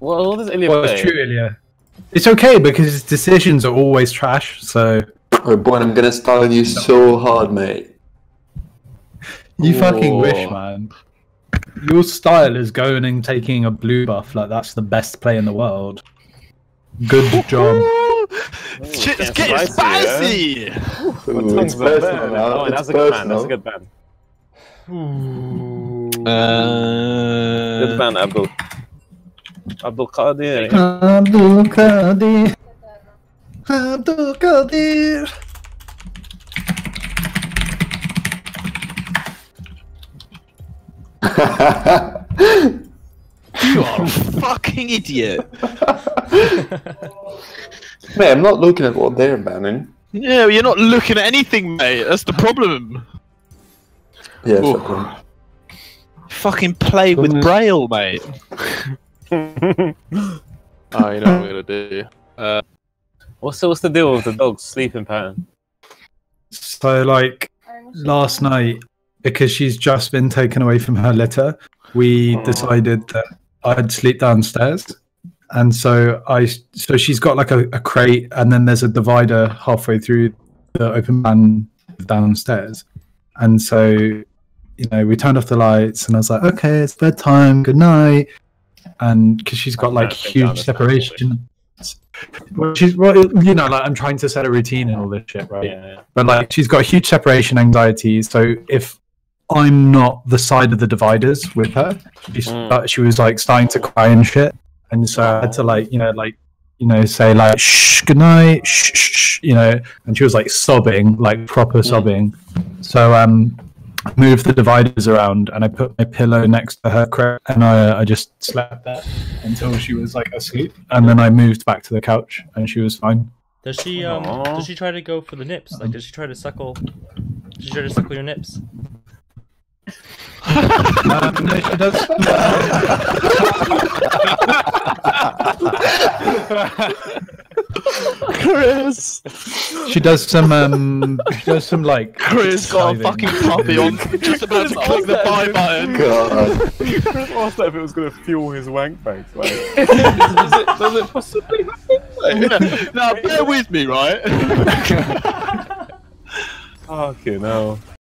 What does Ilya Well, play? it's true, Ilya. It's okay because his decisions are always trash. So Oh boy, I'm gonna style on you so hard, mate. you fucking wish, Ooh. man. Your style is going and taking a blue buff like that's the best play in the world. Good job. Shit's getting spicy! My Ooh, tongue's it's a personal burn. now. Oh, It's that's a good ban. personal. That's a good ban. Good ban, Abdul. Abdul Qadir. Abdul Qadir. Abdul Qadir. You are a fucking idiot! Mate, I'm not looking at what they're banning. Yeah, you're not looking at anything, mate. That's the problem. Yeah, Ooh. fuck them. Fucking play with Braille, mate. I know what I'm gonna do. What's the deal with the dog's sleeping pattern? So like last night, because she's just been taken away from her litter, we decided that I'd sleep downstairs. And so she's got like a crate, and then there's a divider halfway through the open plan downstairs. And so, you know, we turned off the lights, and I was like, okay, it's bedtime, good night. And because she's got like huge separation. Well, you know, like I'm trying to set a routine and all this shit, right? Yeah. But like she's got huge separation anxiety, so if I'm not the side of the dividers with her, she was like starting to cry and shit, and so I had to like say like shh, good night, shh, shh, you know, and she was like sobbing, like proper sobbing. So I moved the dividers around, and I put my pillow next to her crib, and I just slept there until she was like asleep, and then I moved back to the couch, and she was fine. Does she try to go for the nips? Like, does she try to suckle? Does she try to suckle your nips? No, she does. Chris! She does some. She does some like. Chris got a diving. fucking puppy on, just about to click the buy button. God. Chris asked if it was going to fuel his wank bank. Like, does it possibly happen? Now, bear with me, right? Fucking hell.